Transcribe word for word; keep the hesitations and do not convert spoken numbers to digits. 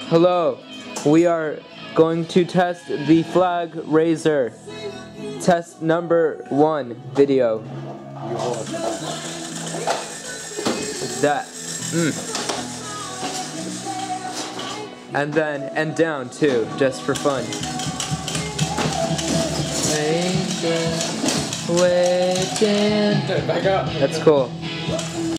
Hello, we are going to test the flag raiser. Test number one video. That. Mm. And then, and down too, just for fun. Waiting, waiting. Back up. That's cool.